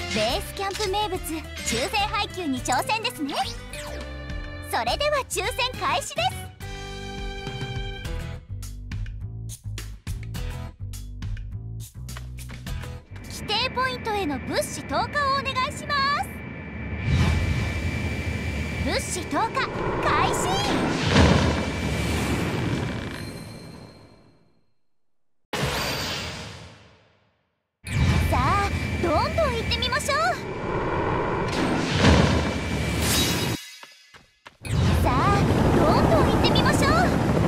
ベースキャンプ名物抽選配給に挑戦ですね。それでは抽選開始です。規定ポイントへの物資投下をお願いします。物資投下開始。さあどんどん行ってみましょう。さあどんどん行ってみましょう。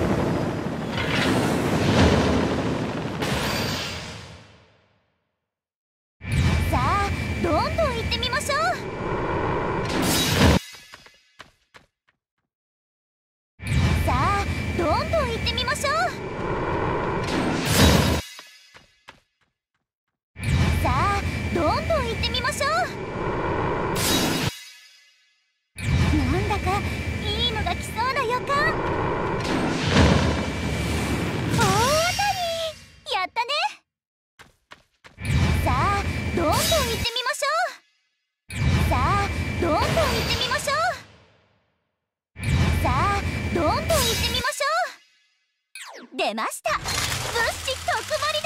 さあどんどん行ってみましょう。さあどんどん行ってみましょう。さあどんどん行ってみましょう。なんだかいいのが来そうな予感。大当たりやったね。さあどんどん行ってみましょう。さあどんどん行ってみましょう。さあどんどん行ってみましょう。出ました、物資特盛り。